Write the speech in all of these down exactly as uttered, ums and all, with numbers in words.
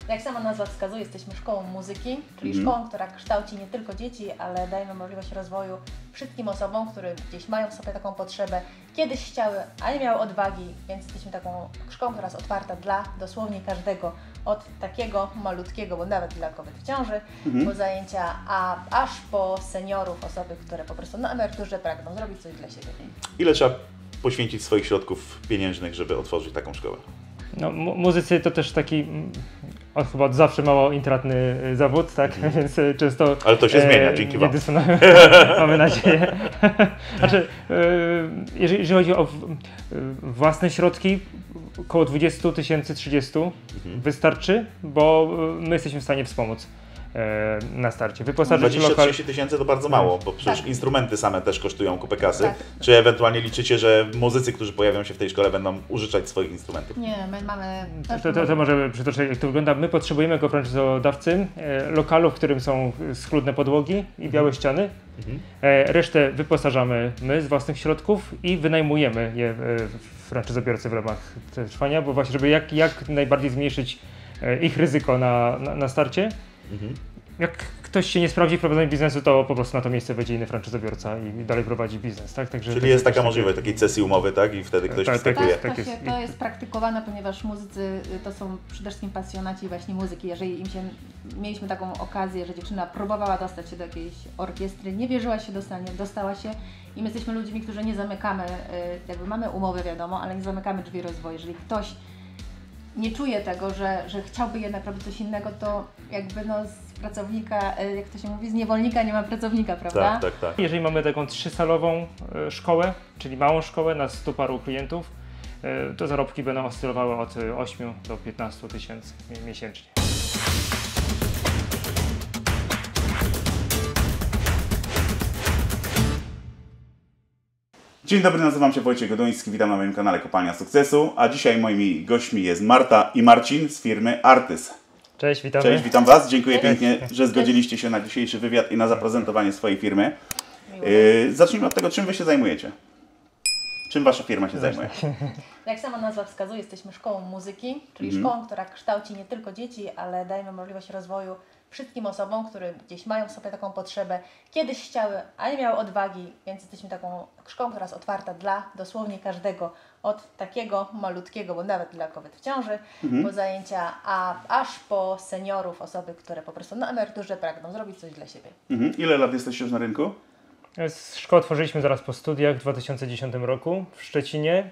Jak sama nazwa wskazuje, jesteśmy szkołą muzyki, czyli Mhm. szkołą, która kształci nie tylko dzieci, ale dajemy możliwość rozwoju wszystkim osobom, które gdzieś mają w sobie taką potrzebę, kiedyś chciały, a nie miały odwagi, więc jesteśmy taką szkołą, która jest otwarta dla dosłownie każdego, od takiego malutkiego, bo nawet dla kobiet w ciąży, Mhm. po zajęcia, a aż po seniorów, osoby, które po prostu na emeryturze pragną zrobić coś dla siebie. Ile trzeba poświęcić swoich środków pieniężnych, żeby otworzyć taką szkołę? No, mu- muzycy to też taki mm, od, chyba od zawsze mało intratny y, zawód, tak? Mhm. Więc y, często. Ale to się zmienia, dzięki nie wam. dysponujemy, mamy nadzieję. Znaczy, y, jeżeli, jeżeli chodzi o w, y, własne środki, około dwadzieścia tysięcy, trzydzieści Mhm. wystarczy, bo y, my jesteśmy w stanie wspomóc y, na starcie. Wyposażyć dwadzieścia lokal. trzydzieści tysięcy to bardzo mało, bo przecież Tak. instrumenty same też kosztują kupę kasy. Tak. Czy ewentualnie liczycie, że muzycy, którzy pojawią się w tej szkole, będą użyczać swoich instrumentów? Nie, my mamy... To, to, to może przytoczę, jak to wygląda. My potrzebujemy jako franczyzodawcy e, lokalu, w którym są schludne podłogi i białe ściany. Mhm. E, resztę wyposażamy my z własnych środków i wynajmujemy je e, franczyzobiorcy w ramach trwania, bo właśnie, żeby jak, jak najbardziej zmniejszyć e, ich ryzyko na, na, na starcie. Mhm. Jak ktoś się nie sprawdzi w prowadzeniu biznesu, to po prostu na to miejsce wejdzie inny franczyzobiorca i dalej prowadzi biznes, tak? Także Czyli to jest też taka takie- możliwość takiej cesji umowy, tak? I wtedy ktoś Tak, tak, wskakuje. Tak, to, tak się, jest. to jest praktykowane, ponieważ muzycy y, to są przede wszystkim pasjonaci właśnie muzyki. Jeżeli im się, mieliśmy taką okazję, że dziewczyna próbowała dostać się do jakiejś orkiestry, nie wierzyła się dostanie, dostała się i my jesteśmy ludźmi, którzy nie zamykamy, y, jakby mamy umowę wiadomo, ale nie zamykamy drzwi rozwoju. Jeżeli ktoś nie czuje tego, że, że chciałby jednak robić coś innego, to jakby no z pracownika, y, jak to się mówi, z niewolnika nie ma pracownika, prawda? Tak, tak, tak. Jeżeli mamy taką trzysalową e, szkołę, czyli małą szkołę na stu paru klientów, e, to zarobki będą oscylowały od e, ośmiu do piętnastu tysięcy mi- miesięcznie. Dzień dobry, nazywam się Wojciech Goduński, witam na moim kanale Kopalnia Sukcesu, a dzisiaj moimi gośćmi jest Marta i Marcin z firmy Artys. Cześć, witamy. Cześć, witam Was, dziękuję Cześć. pięknie, że zgodziliście się na dzisiejszy wywiad i na zaprezentowanie swojej firmy. Miło. Yy, zacznijmy od tego, czym Wy się zajmujecie. Czym Wasza firma się zajmuje? Jak sama nazwa wskazuje, jesteśmy szkołą muzyki, czyli Mhm. szkołą, która kształci nie tylko dzieci, ale dajemy możliwość rozwoju wszystkim osobom, które gdzieś mają w sobie taką potrzebę, kiedyś chciały, a nie miały odwagi, więc jesteśmy taką szkołą, która jest otwarta dla dosłownie każdego, od takiego malutkiego, bo nawet dla kobiet w ciąży, Mhm. po zajęcia, a aż po seniorów, osoby, które po prostu na emeryturze pragną zrobić coś dla siebie. Mhm. Ile lat jesteście już na rynku? Szkołę otworzyliśmy zaraz po studiach w dwa tysiące dziesiątym roku w Szczecinie.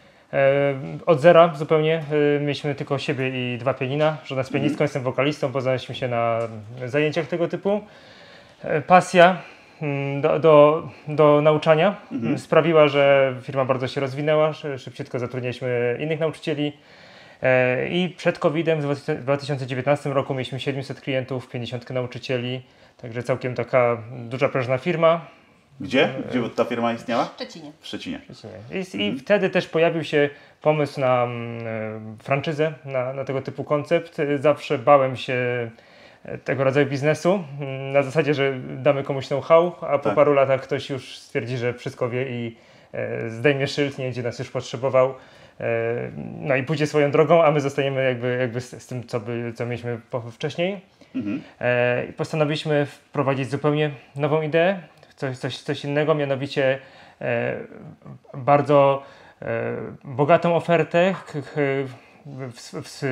E, od zera zupełnie. E, mieliśmy tylko siebie i dwa pianina. Żona z pianistką, jestem wokalistą, poznaliśmy się na zajęciach tego typu. E, pasja mm, do, do, do nauczania Mhm. sprawiła, że firma bardzo się rozwinęła. Szy- Szybciutko zatrudniliśmy innych nauczycieli. E, I przed kowidem w dwa tysiące dziewiętnastym roku mieliśmy siedemset klientów, pięćdziesiąt nauczycieli. Także całkiem taka duża, prężna firma. Gdzie? Gdzie ta firma istniała? W Szczecinie. W Szczecinie. I, I wtedy też pojawił się pomysł na mm, e, franczyzę, na, na tego typu koncept. Zawsze bałem się e, tego rodzaju biznesu, mm, na zasadzie, że damy komuś know-how, a po Tak. paru latach ktoś już stwierdzi, że wszystko wie i e, zdejmie szyld, nie będzie nas już potrzebował. E, no i pójdzie swoją drogą, a my zostaniemy jakby, jakby z, z tym, co, by, co mieliśmy po, wcześniej. Mhm. E, i postanowiliśmy wprowadzić zupełnie nową ideę, coś, coś, coś innego, mianowicie e, bardzo e, bogatą ofertę, k- k- w, w, w,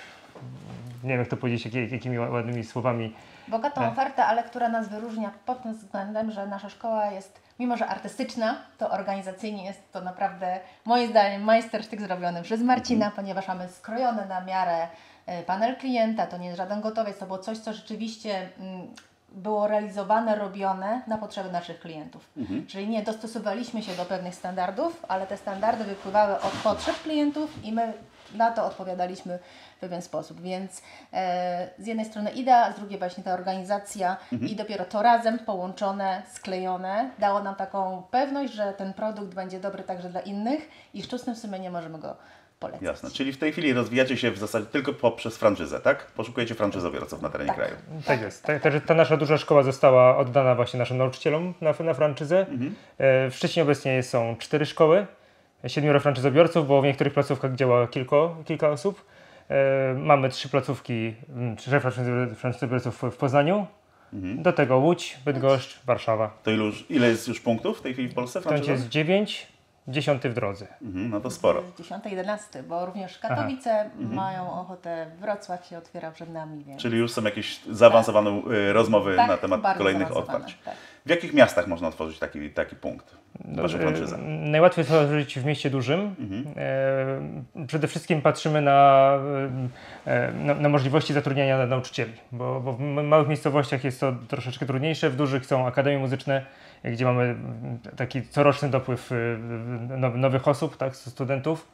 nie wiem jak to powiedzieć, jak, jakimi ładnymi słowami. Bogatą Tak. ofertę, ale która nas wyróżnia pod tym względem, że nasza szkoła jest, mimo że artystyczna, to organizacyjnie jest to naprawdę, moim zdaniem, majstersztyk zrobiony przez Marcina, ponieważ mamy skrojone na miarę e, panel klienta, to nie jest żaden gotowiec, to było coś, co rzeczywiście mm, było realizowane, robione na potrzeby naszych klientów. Mhm. Czyli nie dostosowaliśmy się do pewnych standardów, ale te standardy wypływały od potrzeb klientów i my na to odpowiadaliśmy w pewien sposób. Więc e, z jednej strony idea, a z drugiej właśnie ta organizacja i dopiero to razem połączone, sklejone dało nam taką pewność, że ten produkt będzie dobry także dla innych i w czystym sumieniu możemy go polecać. Jasne. Czyli w tej chwili rozwijacie się w zasadzie tylko poprzez franczyzę, tak? Poszukujecie franczyzobiorców na terenie Tak. kraju. Tak jest. Ta, ta, ta nasza duża szkoła została oddana właśnie naszym nauczycielom na, na franczyzę. Mhm. E, w Szczecinie obecnie są cztery szkoły, siedmioro franczyzobiorców, bo w niektórych placówkach działa kilko, kilka osób. E, mamy trzy placówki, m, trzech franczyzobiorców w, w Poznaniu. Mhm. Do tego Łódź, Bydgoszcz, Warszawa. To ilu, ile jest już punktów w tej chwili w Polsce? W Franczyzie jest dziewięć, dziesiąty w drodze. Mhm, no to sporo. dziesiąty, jedenasty, bo również Katowice mhm. mają ochotę, Wrocław się otwiera przed nami. Więc... Czyli już są jakieś zaawansowane tak. rozmowy tak, na temat kolejnych otwarć. Tak. W jakich miastach można otworzyć taki, taki punkt? No, e, najłatwiej otworzyć w mieście dużym. Mhm. E, przede wszystkim patrzymy na, e, na, na możliwości zatrudniania nauczycieli, bo, bo w małych miejscowościach jest to troszeczkę trudniejsze, w dużych są akademie muzyczne, gdzie mamy taki coroczny dopływ nowych osób, tak, studentów.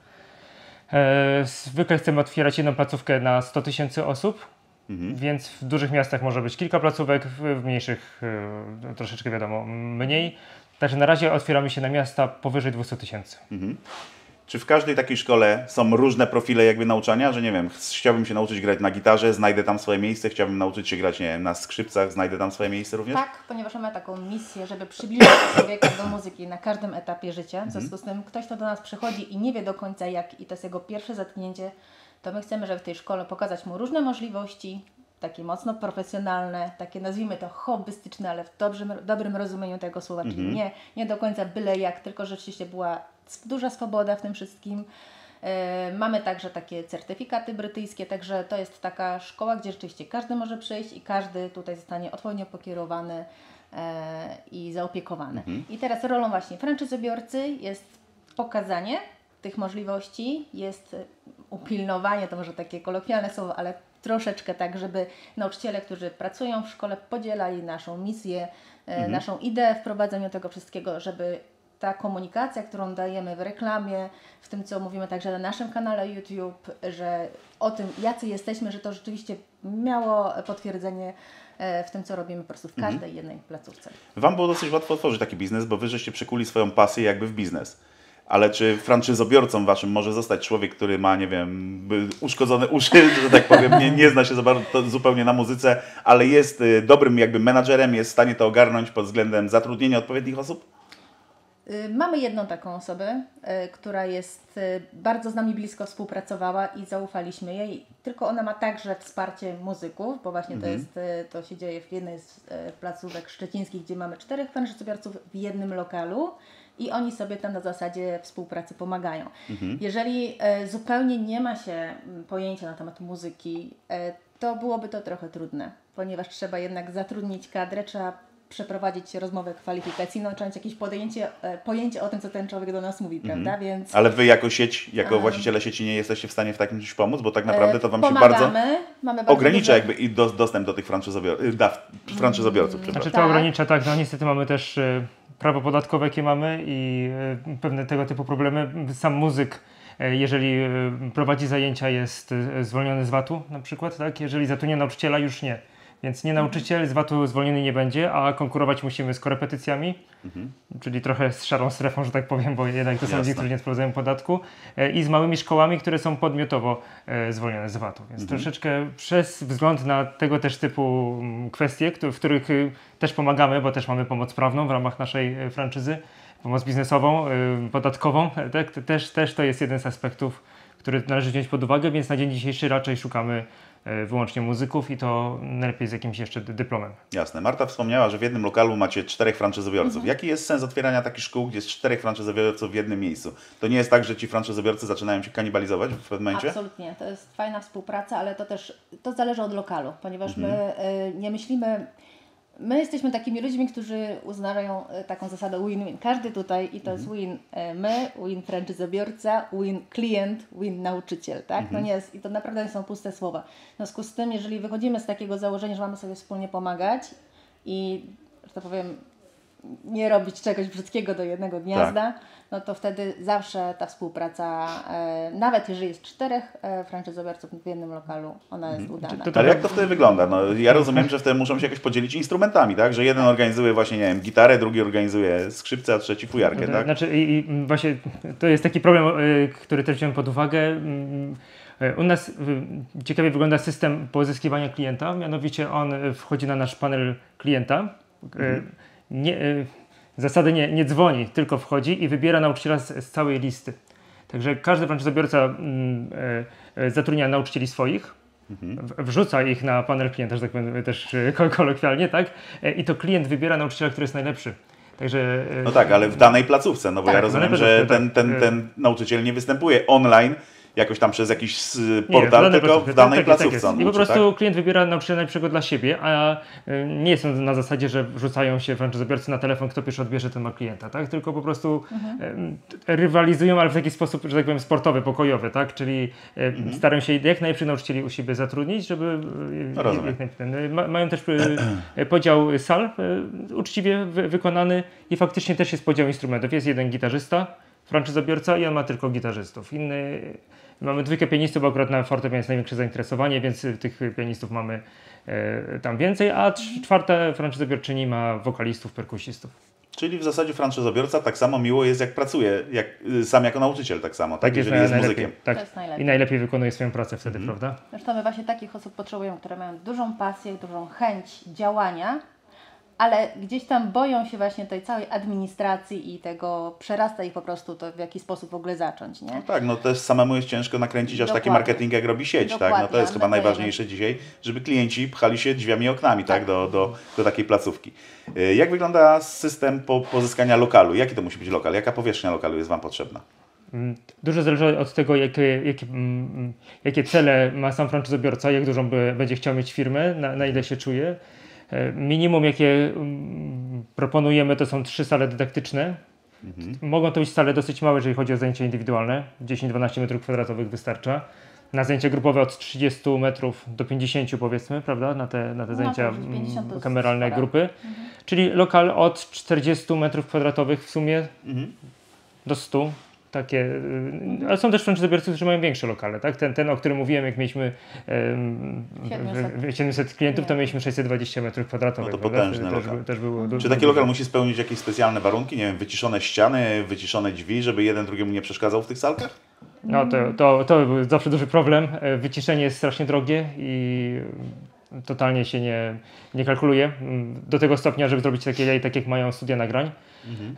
E, zwykle chcemy otwierać jedną placówkę na sto tysięcy osób. Mhm. Więc w dużych miastach może być kilka placówek, w mniejszych y, troszeczkę wiadomo mniej. Także na razie otwieramy się na miasta powyżej dwieście tysięcy. Mhm. Czy w każdej takiej szkole są różne profile jakby nauczania, że nie wiem, chciałbym się nauczyć grać na gitarze, znajdę tam swoje miejsce, chciałbym nauczyć się grać, nie wiem, na skrzypcach, znajdę tam swoje miejsce również? Tak, ponieważ mamy taką misję, żeby przybliżyć człowieka do muzyki na każdym etapie życia. W związku z tym ktoś, kto do nas przychodzi i nie wie do końca jak i to jest jego pierwsze zatknięcie, to my chcemy, żeby w tej szkole pokazać mu różne możliwości, takie mocno profesjonalne, takie nazwijmy to hobbystyczne, ale w dobrym, dobrym rozumieniu tego słowa, mm-hmm. czyli nie, nie do końca byle jak, tylko rzeczywiście była duża swoboda w tym wszystkim. E, mamy także takie certyfikaty brytyjskie, także to jest taka szkoła, gdzie rzeczywiście każdy może przyjść i każdy tutaj zostanie odpowiednio pokierowany e, i zaopiekowany. Mm-hmm. I teraz rolą właśnie franczyzobiorcy jest pokazanie tych możliwości, jest upilnowanie, to może takie kolokwialne słowo, ale troszeczkę tak, żeby nauczyciele, którzy pracują w szkole, podzielali naszą misję, mhm. naszą ideę wprowadzenia tego wszystkiego, żeby ta komunikacja, którą dajemy w reklamie, w tym, co mówimy także na naszym kanale YouTube, że o tym, jacy jesteśmy, że to rzeczywiście miało potwierdzenie w tym, co robimy po prostu w każdej mhm. jednej placówce. Wam było dosyć łatwo otworzyć taki biznes, bo Wy żeście przekuli swoją pasję jakby w biznes. Ale czy franczyzobiorcą waszym może zostać człowiek, który ma, nie wiem, uszkodzone uszy, że tak powiem, nie, nie zna się za bardzo zupełnie na muzyce, ale jest y, dobrym jakby menadżerem, jest w stanie to ogarnąć pod względem zatrudnienia odpowiednich osób? Y, mamy jedną taką osobę, y, która jest y, bardzo z nami blisko współpracowała i zaufaliśmy jej. Tylko ona ma także wsparcie muzyków, bo właśnie mhm. to jest, y, to się dzieje w jednej z y, placówek szczecińskich, gdzie mamy czterech franczyzobiorców w jednym lokalu. I oni sobie tam na zasadzie współpracy pomagają. Mhm. Jeżeli e, zupełnie nie ma się m, pojęcia na temat muzyki, e, to byłoby to trochę trudne, ponieważ trzeba jednak zatrudnić kadrę, trzeba przeprowadzić rozmowę kwalifikacyjną, trzeba mieć jakieś podjęcie, e, pojęcie o tym, co ten człowiek do nas mówi, mhm. prawda? Więc, ale Wy jako sieć, jako um, właściciele sieci nie jesteście w stanie w takim czymś pomóc, bo tak naprawdę to Wam pomagamy, się bardzo, mamy bardzo ogranicza dużo... jakby i do, dostęp do tych franczyzobior- da, franczyzobiorców. Hmm. Znaczy to tak. ogranicza, tak, no niestety mamy też y, prawo podatkowe, jakie mamy i y, pewne tego typu problemy. Sam muzyk, y, jeżeli y, prowadzi zajęcia, jest y, zwolniony z vatu na przykład, tak? Jeżeli zatrudnia nauczyciela, już nie. Więc nie nauczyciel z vatu zwolniony nie będzie, a konkurować musimy z korepetycjami, mhm. czyli trochę z szarą strefą, że tak powiem, bo jednak to są ludzie, którzy nie sprawdzają podatku, e, i z małymi szkołami, które są podmiotowo e, zwolnione z vatu. Więc mhm. troszeczkę przez wzgląd na tego też typu kwestie, w których y, też pomagamy, bo też mamy pomoc prawną w ramach naszej y, franczyzy, pomoc biznesową, y, podatkową, tak? też, też to jest jeden z aspektów, który należy wziąć pod uwagę, więc na dzień dzisiejszy raczej szukamy wyłącznie muzyków i to najlepiej z jakimś jeszcze dyplomem. Jasne. Marta wspomniała, że w jednym lokalu macie czterech franczyzobiorców. Mhm. Jaki jest sens otwierania takich szkół, gdzie jest czterech franczyzobiorców w jednym miejscu? To nie jest tak, że ci franczyzobiorcy zaczynają się kanibalizować w pewnym momencie? Absolutnie. To jest fajna współpraca, ale to też to zależy od lokalu, ponieważ mhm. my y, nie myślimy... My jesteśmy takimi ludźmi, którzy uznają taką zasadę win-win. Każdy tutaj i to jest win my, win franczyzobiorca, win klient, win nauczyciel, tak? Mhm. To nie jest, i to naprawdę nie są puste słowa. W związku z tym, jeżeli wychodzimy z takiego założenia, że mamy sobie wspólnie pomagać i, że tak powiem, nie robić czegoś brzydkiego do jednego gniazda, tak. no to wtedy zawsze ta współpraca, e, nawet jeżeli jest czterech e, franczyzobiorców w jednym lokalu, ona jest udana. To, to, Ale jak to wtedy wygląda? No, ja rozumiem, że wtedy muszą się jakoś podzielić instrumentami, tak? Że jeden organizuje właśnie, nie wiem, gitarę, drugi organizuje skrzypce, a trzeci fujarkę, no, tak? Znaczy i, i właśnie to jest taki problem, y, który też wziąłem pod uwagę. Y, U nas y, ciekawie wygląda system pozyskiwania klienta, mianowicie on wchodzi na nasz panel klienta. Mhm. Nie, y, zasady nie, nie dzwoni, tylko wchodzi i wybiera nauczyciela z, z całej listy. Także każdy franczyzobiorca mm, e, e, zatrudnia nauczycieli swoich, mhm. w, wrzuca ich na panel klienta, że tak powiem też e, kolokwialnie, tak? E, I to klient wybiera nauczyciela, który jest najlepszy. Także, e, no tak, ale w danej placówce, no bo tak, ja rozumiem, że ten, ten, ten nauczyciel nie występuje online, jakoś tam przez jakiś portal, nie, w tylko w danej tak, placówce. Tak I po prostu tak? klient wybiera nauczyciela najlepszego dla siebie, a nie jest on na zasadzie, że rzucają się franczyzobiorcy na telefon, kto pierwszy odbierze, ten ma klienta, tak? Tylko po prostu mhm. rywalizują, ale w taki sposób, że tak powiem, sportowy, pokojowy, tak? Czyli mhm. starają się jak najlepszych nauczycieli u siebie zatrudnić, żeby no jak najlepszych. Ma, mają też podział sal uczciwie wy, wykonany i faktycznie też jest podział instrumentów. Jest jeden gitarzysta, franczyzobiorca i on ma tylko gitarzystów. Inny Mamy dwójkę pianistów, bo akurat na fortepianie jest największe zainteresowanie, więc tych pianistów mamy e, tam więcej, a czwarta franczyzobiorczyni ma wokalistów, perkusistów. Czyli w zasadzie franczyzobiorca tak samo miło jest, jak pracuje, jak, sam jako nauczyciel tak samo, tak? tak jeżeli jest, jest muzykiem. Tak. Jest I najlepiej wykonuje swoją pracę wtedy, mm. prawda? Zresztą my właśnie takich osób potrzebujemy, które mają dużą pasję, dużą chęć działania, ale gdzieś tam boją się właśnie tej całej administracji i tego przerasta ich po prostu to, w jaki sposób w ogóle zacząć, nie? No tak, no też samemu jest ciężko nakręcić aż taki marketing, jak robi sieć, Dokładnie. tak? No to jest chyba Dokładnie. najważniejsze dzisiaj, żeby klienci pchali się drzwiami i oknami, tak? tak? Do, do, do takiej placówki. Jak wygląda system po, pozyskania lokalu? Jaki to musi być lokal? Jaka powierzchnia lokalu jest Wam potrzebna? Dużo zależy od tego, jakie, jakie, jakie cele ma sam franczyzobiorca, jak dużą by, będzie chciał mieć firmę, na, na ile się czuje. Minimum, jakie proponujemy, to są trzy sale dydaktyczne. Mhm. Mogą to być sale dosyć małe, jeżeli chodzi o zajęcia indywidualne. dziesięć do dwunastu metrów kwadratowych wystarcza. Na zajęcia grupowe od trzydziestu metrów do pięćdziesięciu powiedzmy, prawda? Na te, na te zajęcia no, kameralne grupy. Mhm. Czyli lokal od czterdziestu metrów kwadratowych w sumie mhm. do stu. Takie, ale są też franczyzobiorcy, którzy mają większe lokale, tak? Ten, ten o którym mówiłem, jak mieliśmy um, siedemset klientów, to mieliśmy sześćset dwadzieścia metrów kwadratowych. No to potężny też, lokal. Też było Czy taki lokal musi spełnić jakieś specjalne warunki? Nie wiem, wyciszone ściany, wyciszone drzwi, żeby jeden drugiemu nie przeszkadzał w tych salkach? No to, to, to był zawsze duży problem. Wyciszenie jest strasznie drogie i totalnie się nie, nie kalkuluje. Do tego stopnia, żeby zrobić takie, tak jak mają studia nagrań. Mhm.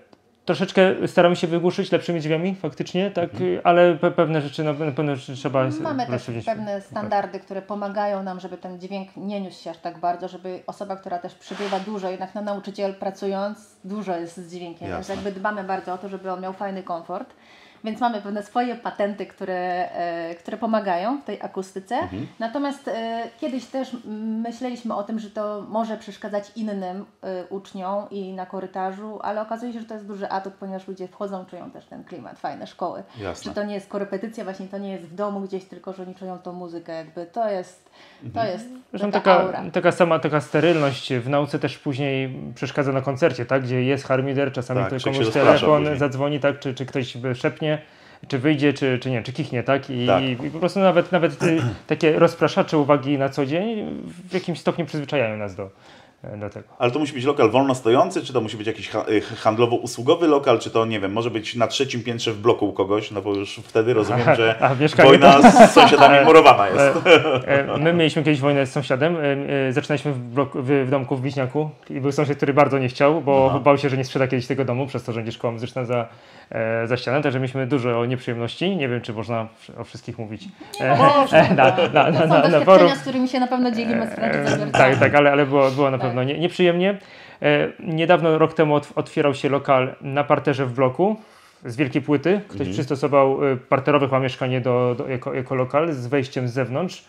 Troszeczkę staramy się wygłuszyć lepszymi drzwiami faktycznie, tak, mhm. ale pe pewne rzeczy na pewno trzeba... Mamy też pewne standardy, które pomagają nam, żeby ten dźwięk nie niósł się aż tak bardzo, żeby osoba, która też przybywa dużo, jednak na nauczyciel pracując, dużo jest z dźwiękiem, więc jakby dbamy bardzo o to, żeby on miał fajny komfort. Więc mamy pewne swoje patenty, które, e, które pomagają w tej akustyce. Mhm. Natomiast e, kiedyś też myśleliśmy o tym, że to może przeszkadzać innym e, uczniom i na korytarzu, ale okazuje się, że to jest duży atut, ponieważ ludzie wchodzą, czują też ten klimat, fajne szkoły. Jasne. Że to nie jest korepetycja, właśnie to nie jest w domu gdzieś, tylko że oni czują tą muzykę, jakby to jest, to jest Zresztą taka, taka aura. Taka sama taka sterylność w nauce też później przeszkadza na koncercie, tak? Gdzie jest harmider, czasami tak, komuś telefon zadzwoni, tak? czy, czy ktoś szepnie. Czy wyjdzie, czy, czy nie, czy kichnie, tak? I, tak. i po prostu nawet, nawet y, takie rozpraszacze uwagi na co dzień w jakimś stopniu przyzwyczajają nas do, do tego. Ale to musi być lokal wolno stojący, czy to musi być jakiś handlowo-usługowy lokal, czy to, nie wiem, może być na trzecim piętrze w bloku u kogoś, no bo już wtedy rozumiem, że a, a wojna to... z sąsiadami murowana jest. My mieliśmy kiedyś wojnę z sąsiadem, zaczynaliśmy w, bloku, w, w domku w Wiśniaku i był sąsiad, który bardzo nie chciał, bo Aha. bał się, że nie sprzeda kiedyś tego domu, przez to, że będzie szkoła muzyczna za za ścianą, także mieliśmy dużo nieprzyjemności. Nie wiem, czy można o wszystkich mówić. Nie można. Na, na, na, to są doświadczenia, z którymi się na pewno dzielimy z franczyzobiorcami. Tak, tak, ale, ale było, było na pewno tak. nie, nieprzyjemnie. Niedawno, rok temu otwierał się lokal na parterze w bloku z wielkiej płyty. Ktoś mhm. przystosował parterowe pomieszkanie do, do, jako, jako lokal z wejściem z zewnątrz.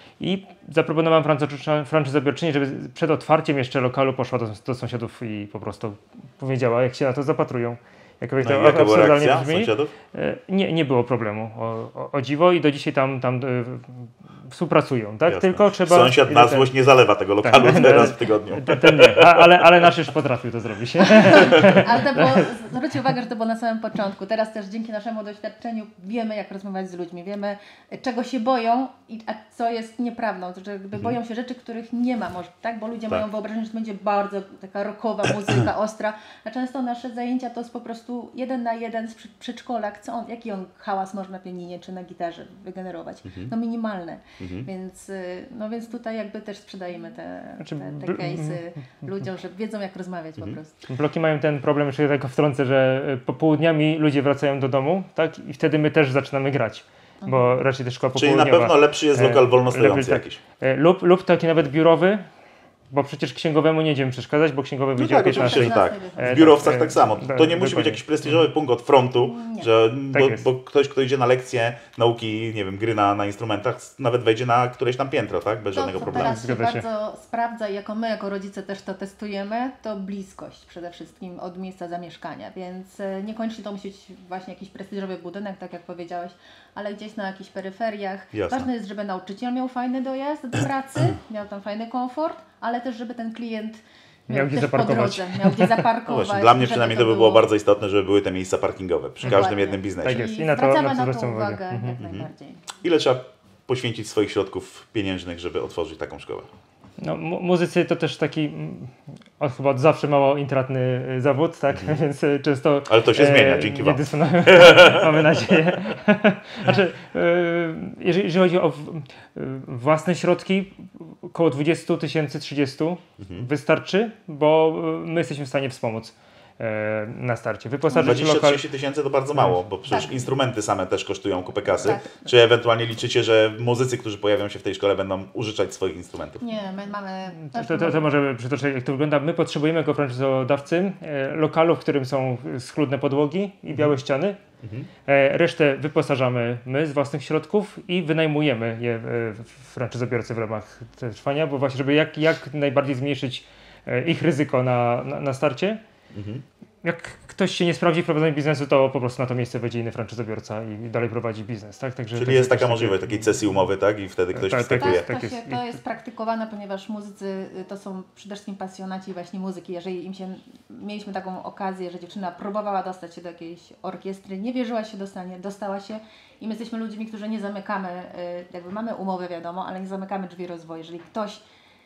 I zaproponowałem franczyzobiorczyni, żeby przed otwarciem jeszcze lokalu poszła do, do sąsiadów i po prostu powiedziała, jak się na to zapatrują. Jakoś no to jaka była reakcja sąsiadów? Nie, nie było problemu, o, o, o dziwo i do dzisiaj tam, tam współpracują, tak? Tylko trzeba... Sąsiad na złość nie zalewa tego lokalu ten, raz w tygodniu. Ten, ten nie, A, ale, ale nasz już potrafił to zrobić. Ale to było, zwróćcie uwagę, że to było na samym początku. Teraz też dzięki naszemu doświadczeniu wiemy, jak rozmawiać z ludźmi, wiemy, czego się boją, i, a co jest nieprawdą. Że jakby boją się rzeczy, których nie ma, może, tak? Bo ludzie tak. mają wyobrażenie, że to będzie bardzo taka rockowa muzyka, ostra, a często nasze zajęcia to jest po prostu prostu jeden na jeden z przy- przedszkolak, co on, jaki on hałas może na pianinie czy na gitarze wygenerować? Mhm. No minimalne. Mhm. Więc, y, no więc tutaj jakby też sprzedajemy te, Znaczy, te, te bl- case'y ludziom, że wiedzą jak rozmawiać Mhm. po prostu. Bloki mają ten problem, jeszcze tylko wtrącę, że popołudniami ludzie wracają do domu, tak? I wtedy my też zaczynamy grać, bo raczej też szkoła Czyli na popołudniowa. pewno lepszy jest lokal E, wolnostojący lepiej tak. jakiś. E, Lub, lub taki nawet biurowy, bo przecież księgowemu nie idziemy przeszkadzać, bo księgowy No wyjdzie tak, o piętnastej. oczywiście, że tak. E, W biurowcach tak, tak samo. e, To nie tak, musi być dokładnie. jakiś prestiżowy punkt od frontu, Nie. że, Tak bo, jest. bo ktoś, kto idzie na lekcję nauki, nie wiem, gry na, na instrumentach, nawet wejdzie na któreś tam piętro, tak? Bez To, żadnego co problemu. teraz się Zgadza się. bardzo sprawdza i jako my, jako rodzice też to testujemy, to bliskość przede wszystkim od miejsca zamieszkania, więc e, niekoniecznie to musi być właśnie jakiś prestiżowy budynek, tak jak powiedziałeś, ale gdzieś na jakichś peryferiach. Jasne. Ważne jest, żeby nauczyciel miał fajny dojazd do pracy, miał tam fajny komfort, ale też żeby ten klient miał, Miał gdzie też zaparkować. po drodze, miał gdzie No zaparkować. właśnie, dla mnie żeby przynajmniej to by było bardzo istotne, żeby były te miejsca parkingowe przy każdym Dokładnie. jednym biznesie. Tak jest. I I na to- zwracamy na to na to zwracam uwagę. uwagę Mhm. jak najbardziej. Ile trzeba poświęcić swoich środków pieniężnych, żeby otworzyć taką szkołę? No, mu- muzycy to też taki mm, od, chyba od zawsze mało intratny y, zawód, tak? Więc y, często. Ale to się zmienia, dzięki nie wam. dysponujemy- Mamy nadzieję. Znaczy, y, jeżeli, jeżeli chodzi o w, y, własne środki, około dwadzieścia tysięcy, trzydzieści Mhm. wystarczy, bo y, my jesteśmy w stanie wspomóc y, na starcie. Wyposażyć dwadzieścia lokal. trzydzieści tysięcy to bardzo mało, bo przecież Tak. instrumenty same też kosztują kupę kasy. Tak. Czy ewentualnie liczycie, że muzycy, którzy pojawią się w tej szkole, będą użyczać swoich instrumentów? Nie, my mamy... To, to, to, to może przytoczę, jak to wygląda. My potrzebujemy jako franczyzodawcy e, lokalu, w którym są schludne podłogi i białe ściany. Mhm. E, resztę wyposażamy my z własnych środków i wynajmujemy je e, franczyzobiorcy w ramach trwania, bo właśnie, żeby jak, jak najbardziej zmniejszyć e, ich ryzyko na, na, na starcie. Mhm. Jak ktoś się nie sprawdzi w prowadzeniu biznesu, to po prostu na to miejsce wejdzie inny franczyzobiorca i dalej prowadzi biznes. Tak? Także Czyli to jest też taka takie- możliwość takiej cesji umowy, tak? I wtedy ktoś Tak, tak wskakuje. Tak, to, Tak się, jest. to jest praktykowane, ponieważ muzycy y, to są przede wszystkim pasjonaci właśnie muzyki. Jeżeli im się, mieliśmy taką okazję, że dziewczyna próbowała dostać się do jakiejś orkiestry, nie wierzyła się dostanie, dostała się i my jesteśmy ludźmi, którzy nie zamykamy, y, jakby mamy umowę wiadomo, ale nie zamykamy drzwi rozwoju. Jeżeli ktoś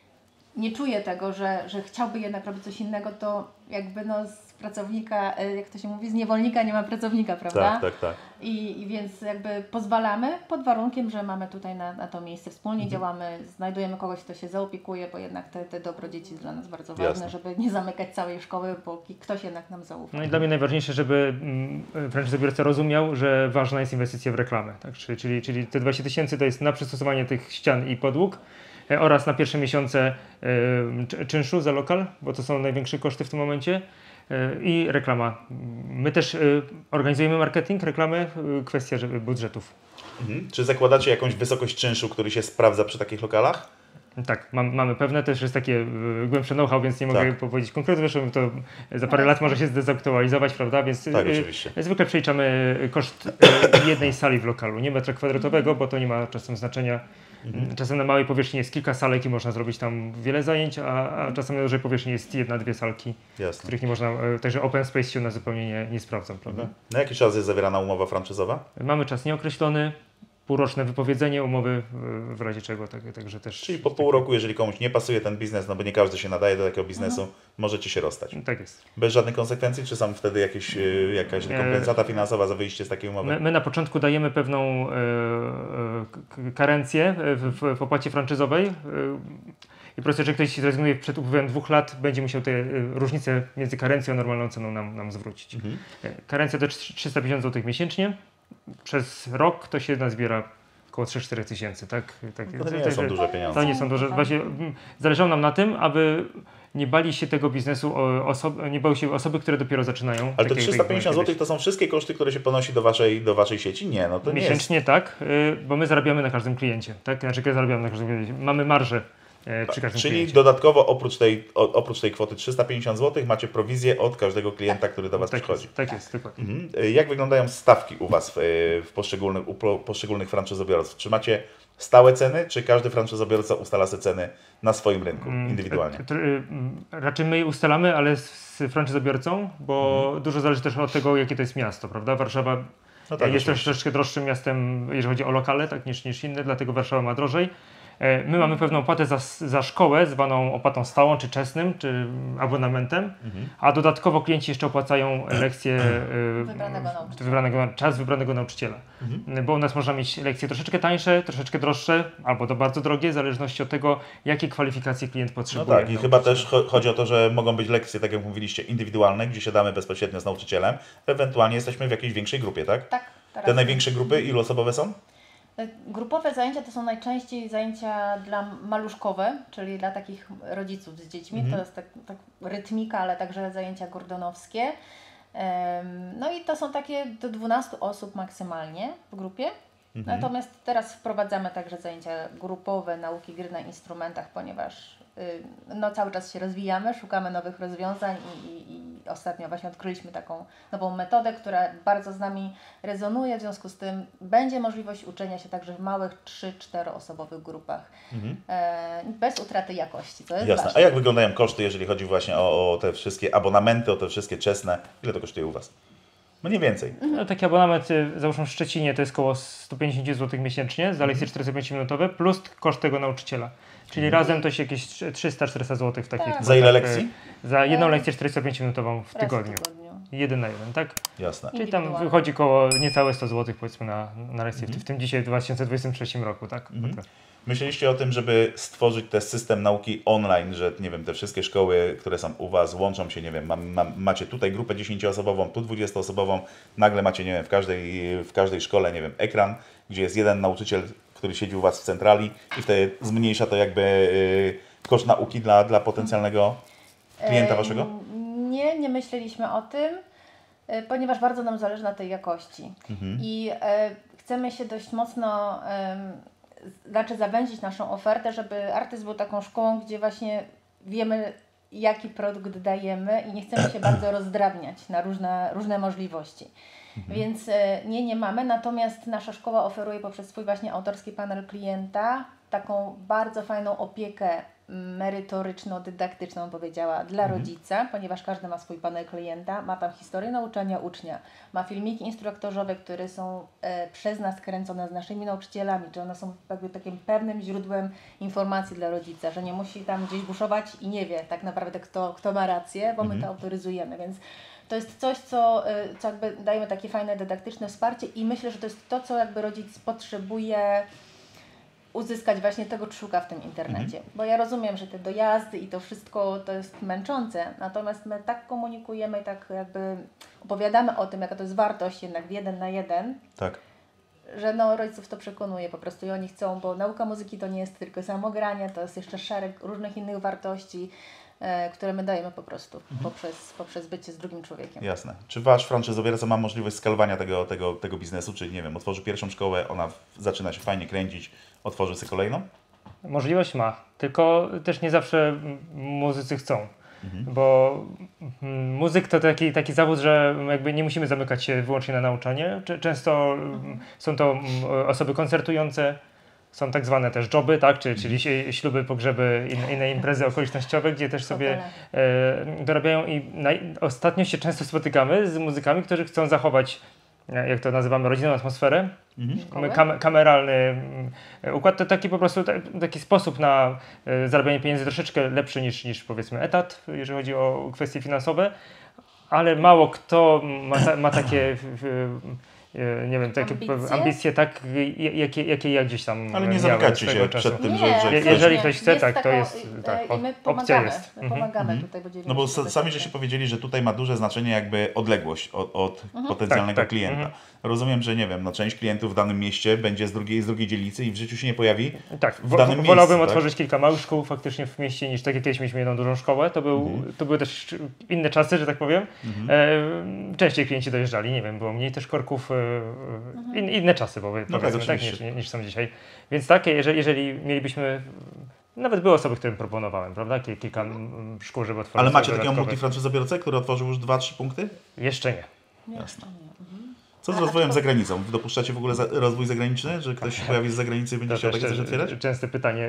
nie czuje tego, że, że chciałby jednak robić coś innego, to jakby no z pracownika, y, jak to się mówi, z niewolnika nie ma pracownika, prawda? Tak, tak, tak. I, I więc jakby pozwalamy pod warunkiem, że mamy tutaj na, na to miejsce wspólnie, Mhm. działamy, znajdujemy kogoś, kto się zaopiekuje, bo jednak te, te dobro dzieci jest dla nas bardzo Jasne. ważne, żeby nie zamykać całej szkoły, bo ki- ktoś jednak nam zaufa. No i dla mnie najważniejsze, żeby mm, franczyzobiorca rozumiał, że ważna jest inwestycja w reklamę. Tak? Czyli, czyli, czyli te dwadzieścia tysięcy to jest na przystosowanie tych ścian i podłóg e, oraz na pierwsze miesiące e, czy- czynszu za lokal, bo to są największe koszty w tym momencie. e, I reklama. My też e, organizujemy marketing, reklamę, e, kwestia żeby budżetów. Mhm. Czy zakładacie jakąś wysokość czynszu, który się sprawdza przy takich lokalach? Tak, mam, mamy pewne, też jest takie y, głębsze know-how, więc nie mogę Tak. powiedzieć konkretnie, zresztą to za parę lat może się zdezaktualizować, prawda, więc Tak, y, oczywiście. zwykle przeliczamy koszt y, jednej sali w lokalu, nie metra kwadratowego, bo to nie ma czasem znaczenia. Mhm. Czasem na małej powierzchni jest kilka salek i można zrobić tam wiele zajęć, a, a czasem na dużej powierzchni jest jedna, dwie salki, z Jasne. których nie można, y, także open space się one zupełnie nie, nie sprawdzą, prawda. Na jaki czas jest zawierana umowa franczyzowa? Mamy czas nieokreślony, półroczne wypowiedzenie umowy w, w razie czego, tak, także też... Czyli po pół roku, jeżeli komuś nie pasuje ten biznes, no bo nie każdy się nadaje do takiego biznesu, możecie się rozstać. Tak jest. Bez żadnych konsekwencji, czy są wtedy jakieś, y, jakaś rekompensata finansowa za wyjście z takiej umowy? My, my na początku dajemy pewną e, e, k- karencję w, w, w opłacie franczyzowej e, i po prostu, jeżeli ktoś zrezygnuje przed upływem dwóch lat, będzie musiał te e, różnice między karencją a normalną ceną nam, nam zwrócić. Mhm. E, Karencja to trz- trzysta pięćdziesiąt złotych miesięcznie. Przez rok to się nazbiera około trzy cztery tysięcy, tak? tak To nie są duże pieniądze. To nie są duże. Właśnie mm, zależało nam na tym, aby nie bali się tego biznesu o- osoby, nie bały się osoby, które dopiero zaczynają. Ale to Takie- trzysta pięćdziesiąt złotych to są wszystkie koszty, które się ponosi do waszej, do waszej sieci? Nie, no to nie jest. Miesięcznie tak, y, bo my zarabiamy na każdym kliencie, tak? Znaczy zarabiamy na każdym kliencie. Mamy marżę e, przy każdym Czyli kliencie. dodatkowo oprócz tej, o, oprócz tej kwoty trzysta pięćdziesiąt złotych macie prowizję od każdego klienta, który do was tak przychodzi. jest, tak jest, dokładnie. Mhm. Y, Jak wyglądają stawki u was w, y, w poszczególnych, u pro- poszczególnych franczyzobiorców? Czy macie stałe ceny, czy każdy franczyzobiorca ustala sobie ceny na swoim rynku, Mm, indywidualnie? to- to, y, mm, Raczej my je ustalamy, ale z, z franczyzobiorcą, bo Mhm. dużo zależy też od tego, jakie to jest miasto, prawda? Warszawa No tak, jest oczywiście. troszeczkę droższym miastem, jeżeli chodzi o lokale, tak, niż, niż inne, dlatego Warszawa ma drożej. My mamy pewną opłatę za, za szkołę, zwaną opłatą stałą, czy czesnym, czy abonamentem, mhm. a dodatkowo klienci jeszcze opłacają lekcje wybranego nauczyciela. wybranego, czas wybranego nauczyciela. Mhm. Bo u nas można mieć lekcje troszeczkę tańsze, troszeczkę droższe, albo to bardzo drogie, w zależności od tego, jakie kwalifikacje klient potrzebuje. No tak, i chyba też chodzi o to, że mogą być lekcje, tak jak mówiliście, indywidualne, gdzie siadamy bezpośrednio z nauczycielem, ewentualnie jesteśmy w jakiejś większej grupie, tak? Tak. Teraz Te największe grupy, ilu osobowe są? Grupowe zajęcia to są najczęściej zajęcia dla maluszkowe, czyli dla takich rodziców z dziećmi. Mhm. To jest tak, tak rytmika, ale także zajęcia gordonowskie. No i to są takie do dwunastu osób maksymalnie w grupie. Mhm. Natomiast teraz wprowadzamy także zajęcia grupowe, nauki gry na instrumentach, ponieważ no, cały czas się rozwijamy, szukamy nowych rozwiązań i, i, i ostatnio właśnie odkryliśmy taką nową metodę, która bardzo z nami rezonuje, w związku z tym będzie możliwość uczenia się także w małych trzy-cztero osobowych grupach, mhm. e, bez utraty jakości, co jest Jasne. ważne. A jak wyglądają koszty, jeżeli chodzi właśnie o, o te wszystkie abonamenty, o te wszystkie czesne? Ile to kosztuje u Was? Mniej więcej. No, taki abonament, załóżmy w Szczecinie, to jest około sto pięćdziesiąt złotych miesięcznie za lekcje czterdzieści pięć minutowe plus koszt tego nauczyciela. Czyli mhm. razem to się jakieś trzysta czterysta złotych w takich. Tak. Za ile lekcji? Za jedną lekcję czterdzieści pięć minutową w Raz tygodniu. w tygodniu. Jeden na jeden, tak? Jasne. Czyli tam wychodzi około niecałe sto złotych powiedzmy na, na lekcję, mhm. w tym dzisiaj w dwa tysiące dwudziestym trzecim roku, tak? Mhm. Myśleliście o tym, żeby stworzyć ten system nauki online, że nie wiem, te wszystkie szkoły, które są u Was, łączą się, nie wiem, ma, ma, macie tutaj grupę dziesięcioosobową, tu dwudziestoosobową, nagle macie, nie wiem, w każdej, w każdej szkole, nie wiem, ekran, gdzie jest jeden nauczyciel, który siedzi u Was w centrali i wtedy zmniejsza to jakby yy, koszt nauki dla, dla potencjalnego klienta Waszego? Nie, nie myśleliśmy o tym, ponieważ bardzo nam zależy na tej jakości. Mhm. I e, chcemy się dość mocno... E, znaczy zawęzić naszą ofertę, żeby Artys był taką szkołą, gdzie właśnie wiemy, jaki produkt dajemy i nie chcemy się bardzo rozdrabniać na różne, różne możliwości. Mhm. Więc nie, nie mamy, natomiast nasza szkoła oferuje poprzez swój właśnie autorski panel klienta taką bardzo fajną opiekę merytoryczno-dydaktyczną, powiedziała, dla mhm. rodzica, ponieważ każdy ma swój panel klienta, ma tam historię nauczania ucznia, ma filmiki instruktorzowe, które są e, przez nas kręcone z naszymi nauczycielami, czy one są jakby takim pewnym źródłem informacji dla rodzica, że nie musi tam gdzieś buszować i nie wie tak naprawdę kto, kto ma rację, bo mhm. my to autoryzujemy, więc to jest coś, co, co jakby dajemy takie fajne dydaktyczne wsparcie i myślę, że to jest to, co jakby rodzic potrzebuje uzyskać właśnie tego, co szuka w tym internecie. Mhm. Bo ja rozumiem, że te dojazdy i to wszystko to jest męczące, natomiast my tak komunikujemy i tak jakby opowiadamy o tym, jaka to jest wartość jednak jeden na jeden, tak. że no rodziców to przekonuje po prostu i oni chcą, bo nauka muzyki to nie jest tylko samo granie, to jest jeszcze szereg różnych innych wartości, e, które my dajemy po prostu mhm. poprzez, poprzez bycie z drugim człowiekiem. Jasne. Czy Wasz franczyzobiorca ma możliwość skalowania tego, tego, tego biznesu, czyli nie wiem, otworzy pierwszą szkołę, ona zaczyna się fajnie kręcić, otworzy sobie kolejną? Możliwość ma, tylko też nie zawsze muzycy chcą. Mhm. Bo muzyk to taki, taki zawód, że jakby nie musimy zamykać się wyłącznie na nauczanie. Często mhm. są to osoby koncertujące, są tak zwane też joby, tak? czyli, czyli śluby, pogrzeby, inne, inne imprezy okolicznościowe, gdzie też sobie e, dorabiają i na, ostatnio się często spotykamy z muzykami, którzy chcą zachować, jak to nazywamy, rodzinną atmosferę. Mhm. Kam- kameralny układ to taki po prostu t- taki sposób na e, zarabianie pieniędzy troszeczkę lepszy niż, niż powiedzmy etat, jeżeli chodzi o kwestie finansowe, ale mało kto ma, ta, ma takie w, w, nie wiem, takie ambicje, ambicje tak, jakie, jakie ja gdzieś tam ale nie zamykacie się przed tym, nie, że, że je, jeżeli ktoś chce, jest tak, taka, to jest tak, i my opcja jest. My pomagamy mhm. tutaj, bo no bo sami żeście powiedzieli, że tutaj ma duże znaczenie jakby odległość od, od mhm. potencjalnego tak, tak. klienta. Mhm. Rozumiem, że nie wiem, no część klientów w danym mieście będzie z drugiej, z drugiej dzielnicy i w życiu się nie pojawi tak, w danym miejscu. Wolałbym tak? otworzyć kilka małych szkół faktycznie w mieście niż tak jak kiedyś mieliśmy jedną dużą szkołę. To, był, mhm. to były też inne czasy, że tak powiem. Mhm. E, częściej klienci dojeżdżali, nie wiem, było mniej też korków, e, mhm. in, inne czasy, bo no tak, tak niż, niż są dzisiaj. Więc tak, jeżeli, jeżeli mielibyśmy... Nawet były osoby, którym proponowałem, prawda? Kilka szkół, żeby otworzyć. Ale macie takiego multifranczyzobiorcę, który otworzył już dwa, trzy punkty? Jeszcze nie. Jasne. Co z rozwojem za granicą? Dopuszczacie w ogóle za, rozwój zagraniczny? Że ktoś się pojawi z zagranicy i będzie chciał takie coś otwierać? Częste pytanie.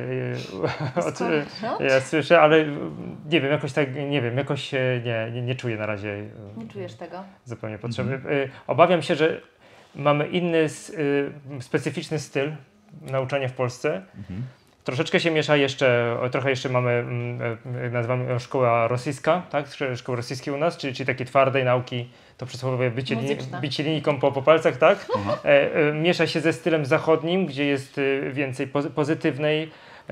Od, ja słyszę, ale nie wiem, jakoś tak, nie wiem, jakoś nie, nie, nie czuję na razie. Nie czujesz tego? Zupełnie potrzeby. Mhm. Obawiam się, że mamy inny, specyficzny styl nauczania w Polsce. Mhm. Troszeczkę się miesza jeszcze, o, trochę jeszcze mamy, jak nazywamy ją szkoła rosyjska, tak? Szkoła rosyjska u nas, czyli, czyli takie twardej nauki, to przysłowiowe bycie, lini, bicie linijką po, po palcach, tak? E, e, miesza się ze stylem zachodnim, gdzie jest więcej pozy, pozytywnej,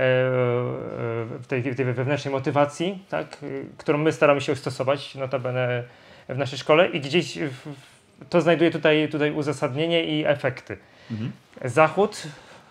w tej, tej wewnętrznej motywacji, tak, którą my staramy się stosować notabene w naszej szkole i gdzieś w, to znajduje tutaj, tutaj uzasadnienie i efekty. Mhm. Zachód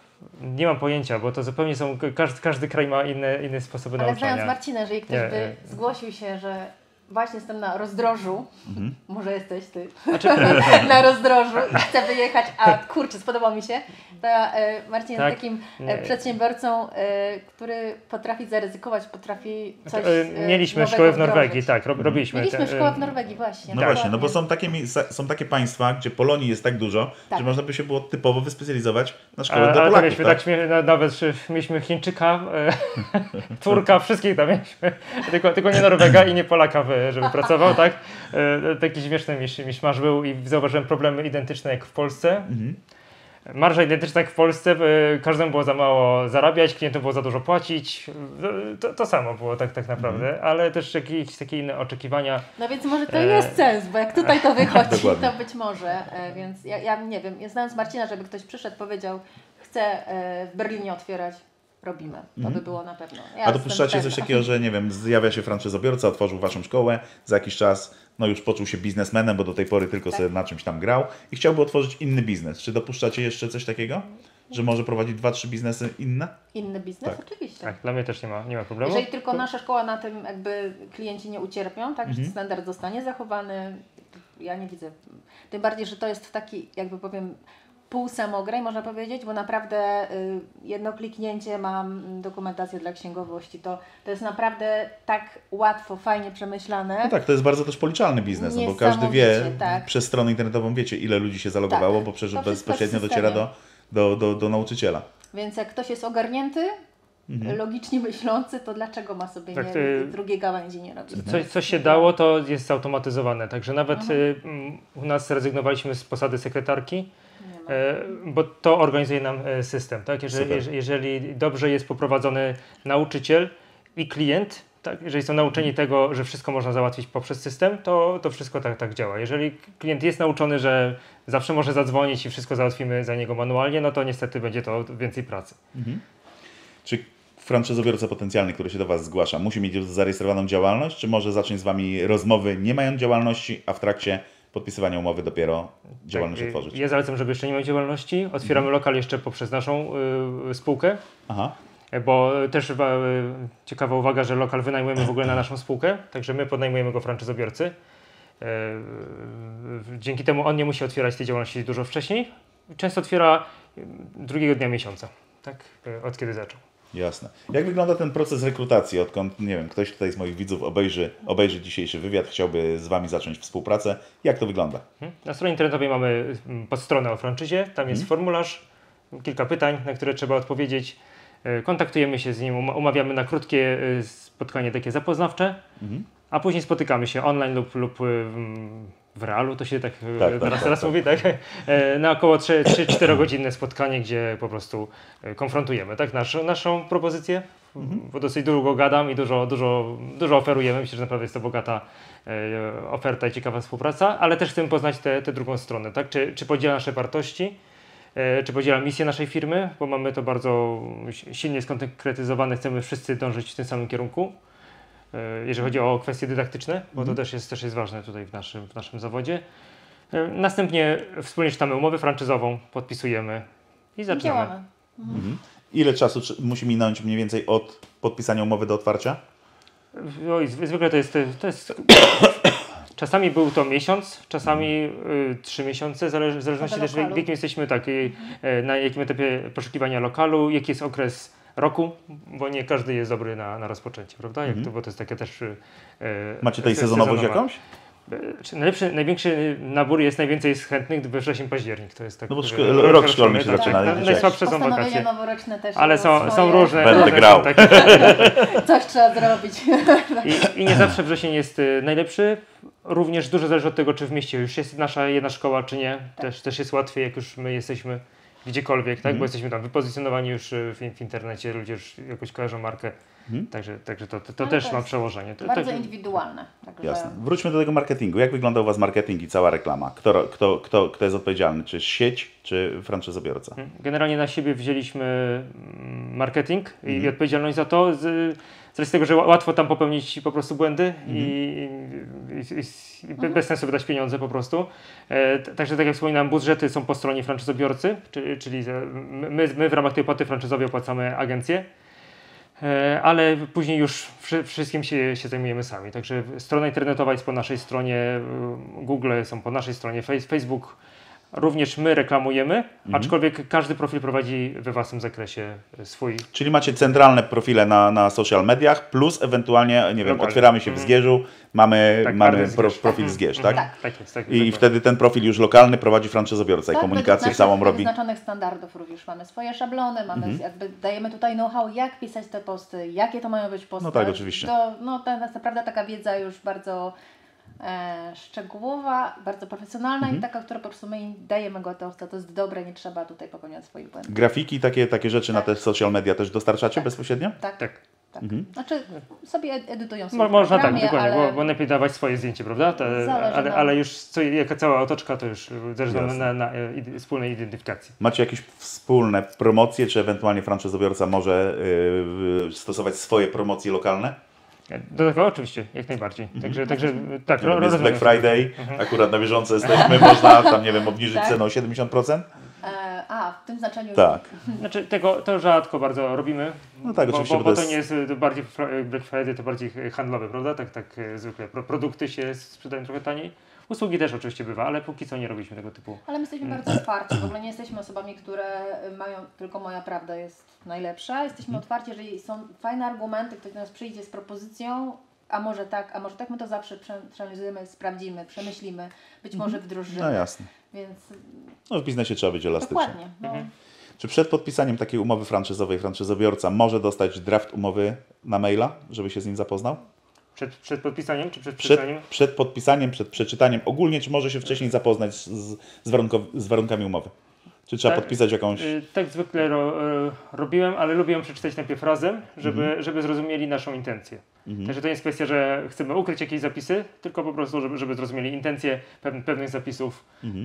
nie mam pojęcia, bo to zupełnie są, każdy, każdy kraj ma inne, inne sposoby Ale nauczania. znając Marcina, jeżeli ktoś nie, by nie. zgłosił się, że właśnie jestem na rozdrożu, mhm. może jesteś ty, znaczy, na rozdrożu i chcę wyjechać, a kurczę, spodobał mi się, to e, Marcin tak, jest takim e, przedsiębiorcą, e, który potrafi zaryzykować, potrafi coś e, Mieliśmy szkołę w Norwegii, tak, ro, robiliśmy. Mieliśmy te, szkołę w Norwegii, właśnie. No tak, właśnie, no bo są takie, są takie państwa, gdzie Polonii jest tak dużo, tak. że można by się było typowo wyspecjalizować na szkołę a, dla ale Polaków. Tak, tak? tak nawet mieliśmy Chińczyka, e, Turka, wszystkich tam mieliśmy, tylko, tylko nie Norwega i nie Polaka, żeby pracował, tak? E, taki śmieszny miś, miszmasz był i zauważyłem problemy identyczne jak w Polsce. Mhm. Marża identyczna jak w Polsce, e, każdemu było za mało zarabiać, klientom było za dużo płacić. To, to samo było tak, tak naprawdę, mhm. ale też jakieś takie inne oczekiwania. No więc może to e... jest sens, bo jak tutaj to wychodzi, to być może. E, więc ja, ja nie wiem, ja znając Marcina, żeby ktoś przyszedł, powiedział, chcę e, w Berlinie otwierać, robimy. To mm. by było na pewno. Ja A dopuszczacie coś takiego, że nie wiem, zjawia się franczyzobiorca, otworzył waszą szkołę, za jakiś czas no już poczuł się biznesmenem, bo do tej pory tylko tak. sobie na czymś tam grał i chciałby otworzyć inny biznes. Czy dopuszczacie jeszcze coś takiego? Że może prowadzić dwa, trzy biznesy inne? Inny biznes? Tak. Oczywiście. Tak, dla mnie też nie ma, nie ma problemu. Jeżeli tylko nasza szkoła na tym jakby klienci nie ucierpią, tak, mhm. że standard zostanie zachowany, ja nie widzę. Tym bardziej, że to jest taki, jakby powiem, pół samograj, można powiedzieć, bo naprawdę y, jedno kliknięcie, mam dokumentację dla księgowości, to, to jest naprawdę tak łatwo, fajnie przemyślane. No tak, to jest bardzo też policzalny biznes, no bo każdy wie, tak. przez stronę internetową wiecie, ile ludzi się zalogowało, tak. bo przecież bezpośrednio dociera do, do, do, do nauczyciela. Więc jak ktoś jest ogarnięty, mhm. logicznie myślący, to dlaczego ma sobie tak, nie, y, drugiej gałęzi nie robić? Coś, co się dało, to jest zautomatyzowane, także nawet y, u nas rezygnowaliśmy z posady sekretarki, bo to organizuje nam system, tak? Jeżeli, jeżeli dobrze jest poprowadzony nauczyciel i klient, tak? Jeżeli są nauczeni tego, że wszystko można załatwić poprzez system, to, to wszystko tak, tak działa. Jeżeli klient jest nauczony, że zawsze może zadzwonić i wszystko załatwimy za niego manualnie, no to niestety będzie to więcej pracy. Mhm. Czy franczyzobiorca potencjalny, który się do Was zgłasza, musi mieć zarejestrowaną działalność, czy może zacząć z Wami rozmowy nie mając działalności, a w trakcie podpisywania umowy dopiero działalność tak, otworzyć? Ja zalecam, żeby jeszcze nie miał działalności. Otwieramy mhm. lokal jeszcze poprzez naszą y, spółkę. Aha. Bo też y, ciekawa uwaga, że lokal wynajmujemy w ogóle na naszą spółkę, także my podnajmujemy go franczyzobiorcy. Y, y, dzięki temu on nie musi otwierać tej działalności dużo wcześniej. Często otwiera drugiego dnia miesiąca, tak? Y, od kiedy zaczął. Jasne. Jak wygląda ten proces rekrutacji? Odkąd, nie wiem, ktoś tutaj z moich widzów obejrzy, obejrzy dzisiejszy wywiad, chciałby z Wami zacząć współpracę. Jak to wygląda? Na stronie internetowej mamy podstronę o franczyzie, tam jest hmm. formularz, kilka pytań, na które trzeba odpowiedzieć. Kontaktujemy się z nim, umawiamy na krótkie spotkanie takie zapoznawcze, hmm. a później spotykamy się online lub, lub w realu, to się tak, tak teraz, tak, teraz tak, mówi, tak? Na około trzy cztery godzinne spotkanie, gdzie po prostu konfrontujemy tak? naszą, naszą propozycję, mhm. bo dosyć długo gadam i dużo, dużo, dużo oferujemy. Myślę, że naprawdę jest to bogata e, oferta i ciekawa współpraca, ale też chcemy poznać tę drugą stronę, tak? Czy, czy podziela nasze wartości, e, czy podziela misję naszej firmy, bo mamy to bardzo silnie skonkretyzowane, chcemy wszyscy dążyć w tym samym kierunku. Jeżeli chodzi o kwestie dydaktyczne, bo to też jest, też jest ważne tutaj w naszym, w naszym zawodzie. Następnie wspólnie czytamy umowę franczyzową, podpisujemy i zaczynamy. Mhm. Mhm. Ile czasu musi minąć mniej więcej od podpisania umowy do otwarcia? Oj, zwykle to jest, to jest czasami był to miesiąc, czasami y, trzy miesiące, zależy, w zależności też w jakim jesteśmy, tak, y, na jakim etapie poszukiwania lokalu, jaki jest okres roku, bo nie każdy jest dobry na, na rozpoczęcie, prawda? Jak mhm. to, bo to jest takie też... E, Macie tutaj sezonowość jakąś? Najlepszy, największy nabór jest, najwięcej jest chętnych we wrześniu, październik. To jest tak, no bo szko- rok, rok szkolny się tak, zaczyna. Tak, najsłabsze są wakacje. Noworoczne też ale są, są różne. Będę różne grał. Takie... Coś trzeba zrobić. I, I nie zawsze wrzesień jest najlepszy. Również dużo zależy od tego, czy w mieście już jest nasza jedna szkoła, czy nie. Tak. Też, też jest łatwiej, jak już my jesteśmy gdziekolwiek, tak? Mhm. Bo jesteśmy tam wypozycjonowani już w, w internecie, ludzie już jakoś kojarzą markę, Mhm. także, także to, to, to Ale też to ma jest przełożenie. To, Bardzo także- indywidualne. Także... Jasne. Wróćmy do tego marketingu. Jak wygląda u Was marketing i cała reklama? Kto, ro- kto, kto, kto jest odpowiedzialny? Czy sieć, czy franczyzobiorca? Generalnie na siebie wzięliśmy mm, marketing i, Mhm. i odpowiedzialność za to. Z, z racji tego, że ła- łatwo tam popełnić po prostu błędy i, i, i, i be- bez sensu wydać pieniądze po prostu. E, t- także tak jak wspominałem, budżety są po stronie franczyzobiorcy, czyli, czyli że my, my w ramach tej opłaty franczyzowej opłacamy agencję. E, Ale później już wszy- wszystkim się, się zajmujemy sami. Także strona internetowa jest po naszej stronie, y, Google są po naszej stronie, Face- Facebook również my reklamujemy, aczkolwiek każdy profil prowadzi we własnym zakresie swój. Czyli macie centralne profile na, na social mediach, plus ewentualnie, nie wiem, Lokalnie. otwieramy się w Mhm. Zgierzu, mamy, Tak, mamy Arny pro, Zgierz. profil Zgierz, Mhm. tak? Tak. Tak jest, tak, I dokładnie. wtedy ten profil już lokalny prowadzi franczyzobiorca i Tak, komunikację według całą naszych robi. wyznaczonych standardów również mamy swoje szablony, mamy Mhm. jakby dajemy tutaj know-how, jak pisać te posty, jakie to mają być posty. No tak, oczywiście. To, no to jest naprawdę taka wiedza już bardzo e, szczegółowa, bardzo profesjonalna Mhm. i taka, która po prostu my im dajemy gotowość, to jest dobre, nie trzeba tutaj popełniać swoich błędów. Grafiki, takie, takie rzeczy na Tak. te social media też dostarczacie Tak. bezpośrednio? Tak, Tak. tak. Mhm. Znaczy sobie ed- edytują sobie Mo, w można tak, programie, dokładnie, ale bo, bo lepiej dawać swoje zdjęcie, prawda? Te, Zależy ale, nam. ale już co, jaka cała otoczka to już zależy nam Jasne. na, na, na ide- wspólnej identyfikacji. Macie jakieś wspólne promocje, czy ewentualnie franczyzobiorca może yy, stosować swoje promocje lokalne? Dodatkowo oczywiście, jak najbardziej. Także, także tak, Nie wiem, jest rozumiem. Black Friday, akurat na bieżąco jesteśmy, można tam, nie wiem, obniżyć Tak. cenę o siedemdziesiąt procent? e, a w tym znaczeniu Tak. Znaczy tego to rzadko bardzo robimy. No tak, bo, oczywiście, Bo, bo bo to to jest- nie jest e, bardziej fr- Black Friday, to bardziej handlowe, prawda? Tak, tak e, zwykle. Pro, produkty się sprzedają trochę taniej. Usługi też oczywiście bywa, ale póki co nie robiliśmy tego typu. Ale my jesteśmy bardzo otwarci, w ogóle nie jesteśmy osobami, które mają tylko moja prawda jest najlepsza. Jesteśmy otwarci, jeżeli są fajne argumenty, ktoś do nas przyjdzie z propozycją, a może tak, a może tak, my to zawsze prze- przeanalizujemy, sprawdzimy, przemyślimy, być może wdrożymy. No jasne. Więc No w biznesie trzeba być elastycznym. dokładnie. No. Czy przed podpisaniem takiej umowy franczyzowej franczyzobiorca może dostać draft umowy na maila, żeby się z nim zapoznał? Przed, przed podpisaniem czy przed Przed, przeczytaniem? przed podpisaniem, przed przeczytaniem ogólnie, czy może się wcześniej zapoznać z, z, warunkow, z warunkami umowy? Czy trzeba Tak, podpisać jakąś... Y, Tak zwykle ro, y, robiłem, ale lubię ją przeczytać najpierw razem, żeby, Mhm. żeby zrozumieli naszą intencję. Także to nie jest kwestia, że chcemy ukryć jakieś zapisy, tylko po prostu, żeby, żeby zrozumieli intencje pew, pewnych zapisów, Mhm.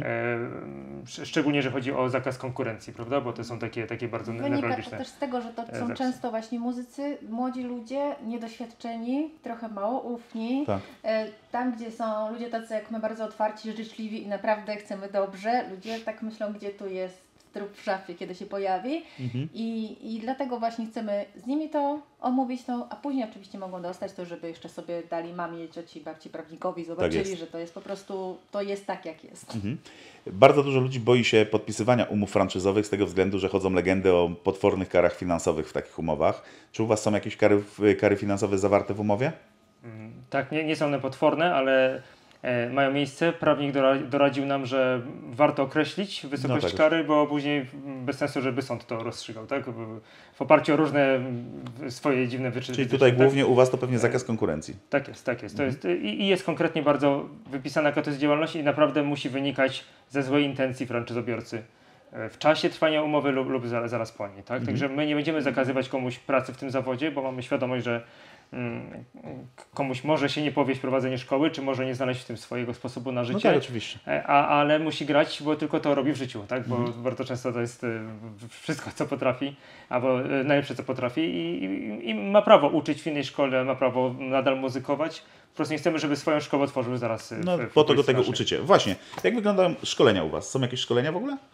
e, sz- szczególnie, że chodzi o zakaz konkurencji, prawda? Bo to są takie, takie bardzo Wynika to newralgiczne. też z tego, że to e, są zapisy. często właśnie muzycy, młodzi ludzie, niedoświadczeni, trochę mało ufni. Tak. E, Tam, gdzie są ludzie tacy jak my, bardzo otwarci, życzliwi i naprawdę chcemy dobrze, ludzie tak myślą, gdzie tu jest trup w szafie, kiedy się pojawi. Mhm. I, I dlatego właśnie chcemy z nimi to omówić, to, a później oczywiście mogą dostać to, żeby jeszcze sobie dali mamie, cioci, babci, prawnikowi, zobaczyli, jest. że to jest po prostu, to jest tak, jak jest. Mhm. Bardzo dużo ludzi boi się podpisywania umów franczyzowych z tego względu, że chodzą legendy o potwornych karach finansowych w takich umowach. Czy u Was są jakieś kary, kary finansowe zawarte w umowie? Mm, Tak, nie, nie są one potworne, ale e, mają miejsce. Prawnik dora, doradził nam, że warto określić wysokość No tak. kary, bo później mm, bez sensu, żeby sąd to rozstrzygał, tak? W, w oparciu o różne mm, swoje dziwne wyczyny. Czyli tutaj głównie u Was to pewnie zakaz konkurencji. Tak jest, tak jest. To jest i, I jest konkretnie bardzo wypisana jaka to jest działalność i naprawdę musi wynikać ze złej intencji franczyzobiorcy e, w czasie trwania umowy lub, lub zaraz, zaraz po niej. Tak? Także my nie będziemy zakazywać komuś pracy w tym zawodzie, bo mamy świadomość, że mm, komuś może się nie powieść prowadzenie szkoły, czy może nie znaleźć w tym swojego sposobu na No życie. tak, oczywiście. E, A, ale musi grać, bo tylko to robi w życiu, tak? Bo bardzo często to jest e, w- wszystko, co potrafi, albo e, najlepsze, co potrafi i, i, i ma prawo uczyć w innej szkole, ma prawo nadal muzykować. Po prostu nie chcemy, żeby swoją szkołę otworzył zaraz e, No w, w po to go okolicy tego naszej. uczycie. Właśnie, jak wyglądają szkolenia u Was? Są jakieś szkolenia w ogóle?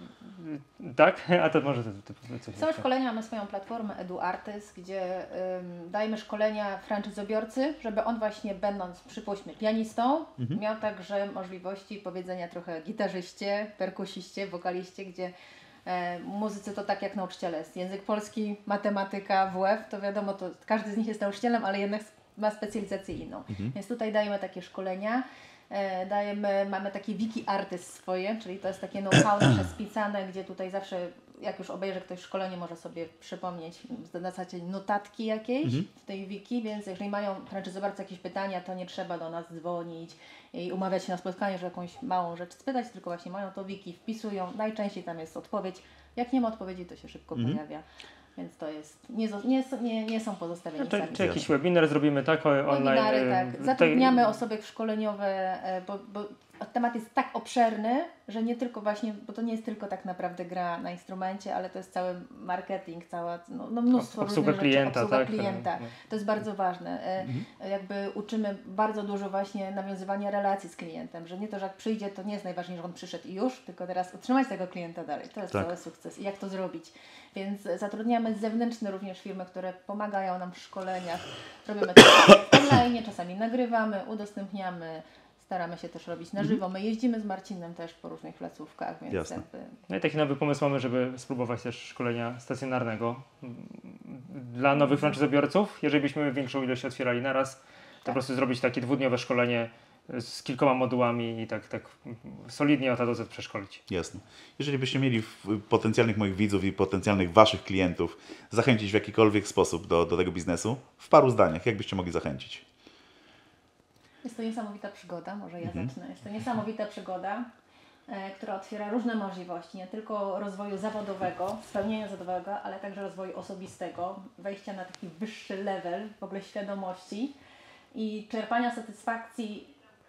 Tak? A to może ty, ty, ty, coś Są jeszcze. szkolenia, mamy swoją platformę EduArtys, gdzie ym, dajemy szkolenia franczyzobiorcy, żeby on właśnie będąc, przypuśćmy, pianistą, miał także możliwości powiedzenia trochę gitarzyście, perkusiście, wokaliście, gdzie e, muzycy to tak jak nauczyciele jest. Język polski, matematyka, W F, to wiadomo, to każdy z nich jest nauczycielem, ale jednak ma specjalizację inną. Więc tutaj dajemy takie szkolenia. E, Dajemy, mamy takie wiki artys swoje, czyli to jest takie know-how nasze spisane, gdzie tutaj zawsze, jak już obejrzy ktoś szkolenie, może sobie przypomnieć w zasadzie notatki jakieś w tej wiki, więc jeżeli mają franczyzobiorcy jakieś pytania, to nie trzeba do nas dzwonić i umawiać się na spotkanie, że jakąś małą rzecz spytać, tylko właśnie mają to wiki, wpisują, najczęściej tam jest odpowiedź, Jak nie ma odpowiedzi, to się szybko Mhm. pojawia. Więc to jest, nie, zo- nie, są- nie, nie są pozostawieni No, czy, sami. czy jakiś webinar zrobimy, tak? o- Online. Webinary, e, tak. Zatrudniamy osoby szkoleniowe, e, bo, bo temat jest tak obszerny, że nie tylko właśnie, bo to nie jest tylko tak naprawdę gra na instrumencie, ale to jest cały marketing, cała, no, no mnóstwo Obsługa różnych klienta, rzeczy, obsługa tak? klienta. No. To jest bardzo ważne. E, Mhm. Jakby uczymy bardzo dużo właśnie nawiązywania relacji z klientem, że nie to, że jak przyjdzie, to nie jest najważniejsze, że on przyszedł i już, tylko teraz utrzymać tego klienta dalej. To jest Tak. cały sukces i jak to zrobić. Więc zatrudniamy zewnętrzne również firmy, które pomagają nam w szkoleniach. Robimy to online, czasami nagrywamy, udostępniamy, staramy się też robić na żywo. My jeździmy z Marcinem też po różnych placówkach, więc Jasne. jakby No i taki nowy pomysł mamy, żeby spróbować też szkolenia stacjonarnego dla nowych franczyzobiorców. Jeżeli byśmy większą ilość otwierali naraz, to Tak. po prostu zrobić takie dwudniowe szkolenie z kilkoma modułami i tak, tak solidnie od A do Z przeszkolić. Jasne. Jeżeli byście mieli w- potencjalnych moich widzów i potencjalnych waszych klientów zachęcić w jakikolwiek sposób do, do tego biznesu, w paru zdaniach, jak byście mogli zachęcić? jest to niesamowita przygoda, może ja Mhm. zacznę. Jest to niesamowita przygoda, e, która otwiera różne możliwości, nie tylko rozwoju zawodowego, spełnienia zawodowego, ale także rozwoju osobistego, wejścia na taki wyższy level w ogóle świadomości i czerpania satysfakcji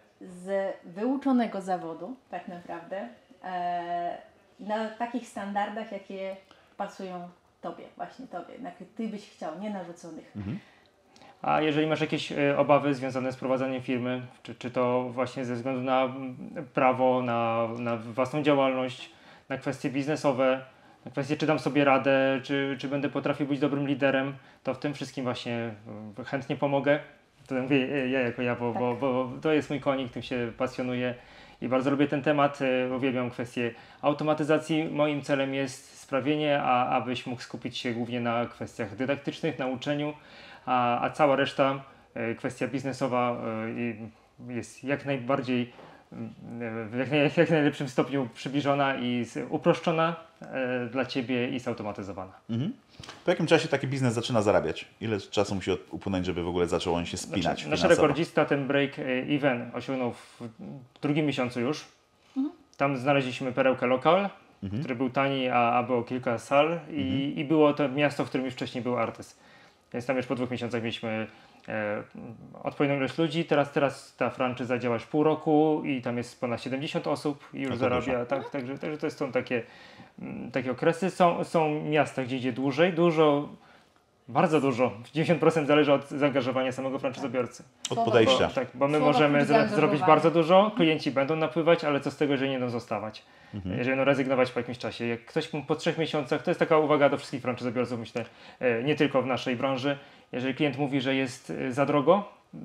z wyuczonego zawodu, tak naprawdę, e, na takich standardach, jakie pasują Tobie, właśnie Tobie, na jakie Ty byś chciał, nie narzuconych. A jeżeli masz jakieś e, obawy związane z prowadzeniem firmy, czy, czy to właśnie ze względu na mm, prawo, na, na własną działalność, na kwestie biznesowe, na kwestie czy dam sobie radę, czy, czy będę potrafił być dobrym liderem, to w tym wszystkim właśnie e, chętnie pomogę. To mówię e, ja jako ja, bo, Tak. bo, bo to jest mój konik, tym się pasjonuję i bardzo lubię ten temat. e, Uwielbiam kwestię automatyzacji. Moim celem jest sprawienie, a, abyś mógł skupić się głównie na kwestiach dydaktycznych, na uczeniu, a, a cała reszta, e, kwestia biznesowa e, i jest jak najbardziej e, w jak, naj, jak najlepszym stopniu przybliżona i z, uproszczona e, dla Ciebie i zautomatyzowana. Mhm. Po jakim czasie taki biznes zaczyna zarabiać? Ile czasu musi od- upłynąć, żeby w ogóle zaczął on się spinać Znaczy, nasz finansowo? rekordzista ten break e, even osiągnął w drugim miesiącu już. Tam znaleźliśmy perełkę lokal, Mhm. który był tani, a, a było kilka sal i, i było to miasto, w którym już wcześniej był Artys. Więc tam już po dwóch miesiącach mieliśmy e, odpowiednią ilość ludzi. Teraz, teraz ta franczyza działa już pół roku i tam jest ponad siedemdziesiąt osób i już No to zarabia. dużo. Tak, także, także to są takie, mm, takie okresy. Są, są miasta, gdzie idzie dłużej, dużo, bardzo dużo. dziewięćdziesiąt procent zależy od zaangażowania samego franczyzobiorcy. Od Słowa podejścia. Bo, tak, bo my Słowa możemy klucz zro- zrobić zaangażowania. bardzo dużo, klienci będą napływać, ale co z tego, jeżeli nie będą zostawać? Mhm. Jeżeli będą rezygnować po jakimś czasie. Jak ktoś mu po trzech miesiącach, to jest taka uwaga do wszystkich franczyzobiorców, myślę, e, nie tylko w naszej branży. Jeżeli klient mówi, że jest e, za drogo,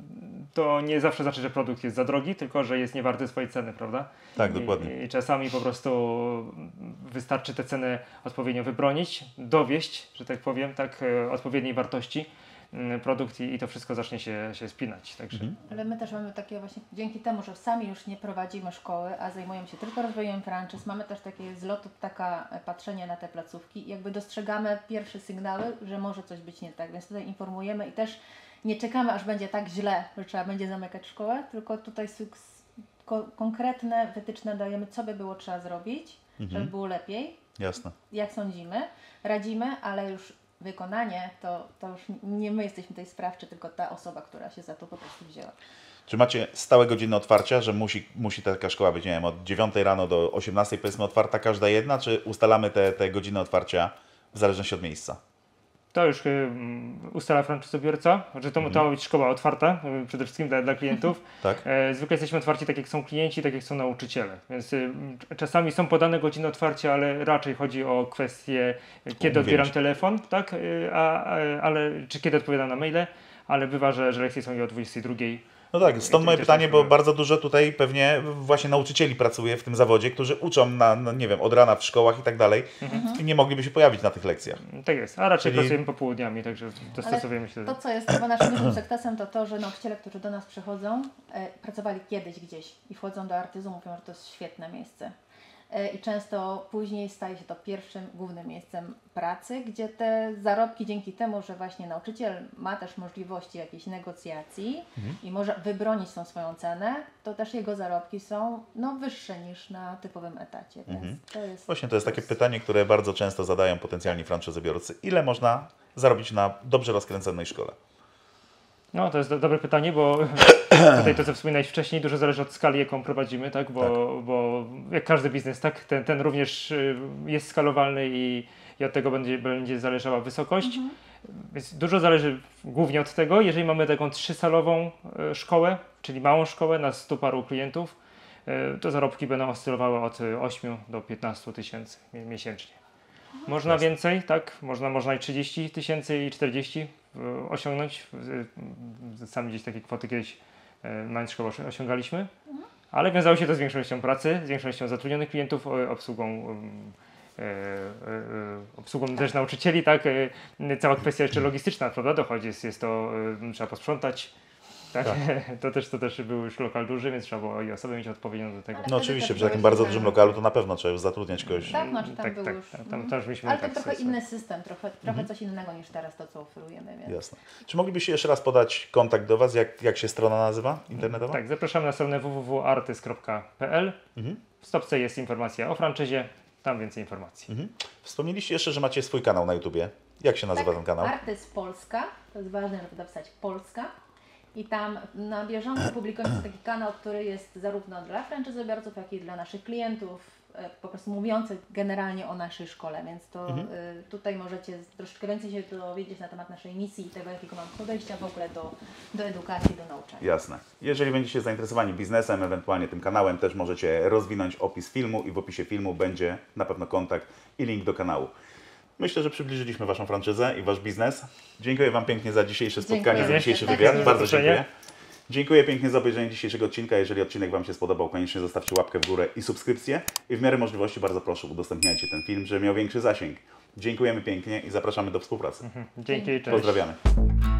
to nie zawsze znaczy, że produkt jest za drogi, tylko że jest niewarty swojej ceny, prawda? Tak, dokładnie. I, I czasami po prostu wystarczy tę cenę odpowiednio wybronić, dowieść, że tak powiem, tak e, odpowiedniej wartości mm, produkt i, i to wszystko zacznie się, się spinać. Także Mhm. Ale my też mamy takie właśnie, dzięki temu, że sami już nie prowadzimy szkoły, a zajmujemy się tylko rozwojem franczyz, mamy też takie z lotu ptaka e, patrzenie na te placówki i jakby dostrzegamy pierwsze sygnały, że może coś być nie tak, więc tutaj informujemy i też nie czekamy, aż będzie tak źle, że trzeba będzie zamykać szkołę, tylko tutaj suks- ko- konkretne wytyczne dajemy, co by było trzeba zrobić, Mhm. żeby było lepiej, Jasne. jak sądzimy, radzimy, ale już wykonanie to, to już nie my jesteśmy tutaj sprawczy, tylko ta osoba, która się za to po prostu wzięła. Czy macie stałe godziny otwarcia, że musi, musi taka szkoła być, nie wiem, od dziewiątej rano do osiemnastej powiedzmy otwarta każda jedna, czy ustalamy te, te godziny otwarcia w zależności od miejsca? to już y, ustala franczyzobiorca, że to, to ma być szkoła otwarta, y, przede wszystkim dla, dla klientów. Tak? E, zwykle jesteśmy otwarci tak jak są klienci, tak jak są nauczyciele, więc y, czasami są podane godziny otwarcia, ale raczej chodzi o kwestię, y, kiedy Umówienie odbieram się. telefon, tak, y, a, a, ale, czy kiedy odpowiadam na maile, ale bywa, że, że lekcje są i o dwudziestej drugiej. No tak, stąd moje I też pytanie, tak bo powiem. bardzo dużo tutaj pewnie właśnie nauczycieli pracuje w tym zawodzie, którzy uczą na, na nie wiem, od rana w szkołach i tak dalej i nie mogliby się pojawić na tych lekcjach. Tak jest, a raczej Czyli- pracujemy popołudniami, także dostosowujemy się do To, co jest chyba naszym dużym sukcesem, to to, że nauczyciele, którzy do nas przychodzą, e, pracowali kiedyś gdzieś i wchodzą do artyzu, mówią, że to jest świetne miejsce. i często później staje się to pierwszym głównym miejscem pracy, gdzie te zarobki dzięki temu, że właśnie nauczyciel ma też możliwości jakiejś negocjacji mhm. i może wybronić tą swoją cenę, to też jego zarobki są no, wyższe niż na typowym etacie. Więc mhm. to jest Właśnie to jest takie pytanie, które bardzo często zadają potencjalni franczyzobiorcy. Ile można zarobić na dobrze rozkręconej szkole? No, to jest do, dobre pytanie, bo tutaj to, co wspominałeś wcześniej, dużo zależy od skali, jaką prowadzimy, tak? Bo, tak. bo jak każdy biznes, tak? Ten, ten również jest skalowalny i, i od tego będzie, będzie zależała wysokość. Mhm. Więc dużo zależy głównie od tego, jeżeli mamy taką trzysalową szkołę, czyli małą szkołę na stu paru klientów, to zarobki będą oscylowały od ośmiu do piętnastu tysięcy miesięcznie. Można Jasne. więcej, tak? Można, można i trzydzieści tysięcy i czterdzieści osiągnąć. Sami gdzieś takie kwoty kiedyś mając szkołę osiągaliśmy, ale wiązało się to z większością pracy, z większością zatrudnionych klientów, obsługą, e, e, obsługą też nauczycieli, tak? Cała kwestia jeszcze logistyczna, prawda? Dochodzi, jest, jest to, trzeba posprzątać. Tak? Tak. To, też, to też był już lokal duży, więc trzeba było i osobę mieć odpowiednią do tego. No oczywiście, przy takim bardzo dużym lokalu to na pewno trzeba już zatrudniać kogoś. Tak, znaczy tam tak, był tak, już... tak, tam, tam już ale to tak trochę sesję. inny system, trochę, trochę mhm. coś innego niż teraz to, co oferujemy. Więc... Jasne. Czy moglibyście jeszcze raz podać kontakt do Was, jak, jak się strona nazywa internetowa? Tak, zapraszamy na stronę w w w kropka artys kropka p l. Mhm. W stopce jest informacja o franczyzie, tam więcej informacji. Mhm. Wspomnieliście jeszcze, że macie swój kanał na YouTubie. Jak się nazywa tak, ten kanał? Artys Polska, to jest ważne, żeby napisać Polska. I tam na bieżąco publikujemy taki kanał, który jest zarówno dla franczyzobiorców, jak i dla naszych klientów, po prostu mówiący generalnie o naszej szkole, więc to mhm. y, tutaj możecie troszeczkę więcej się dowiedzieć na temat naszej misji i tego, jakiego mam podejścia w ogóle do, do edukacji, do nauczania. Jasne. Jeżeli będziecie zainteresowani biznesem, ewentualnie tym kanałem, też możecie rozwinąć opis filmu i w opisie filmu będzie na pewno kontakt i link do kanału. Myślę, że przybliżyliśmy Waszą franczyzę i Wasz biznes. Dziękuję Wam pięknie za dzisiejsze spotkanie, dziękuję. za dzisiejszy wywiad. Tak, bardzo dziękuję. Dziękuję pięknie za obejrzenie dzisiejszego odcinka. Jeżeli odcinek Wam się spodobał, koniecznie zostawcie łapkę w górę i subskrypcję. I w miarę możliwości bardzo proszę, udostępniajcie ten film, żeby miał większy zasięg. Dziękujemy pięknie i zapraszamy do współpracy. Dzięki, cześć. Pozdrawiamy.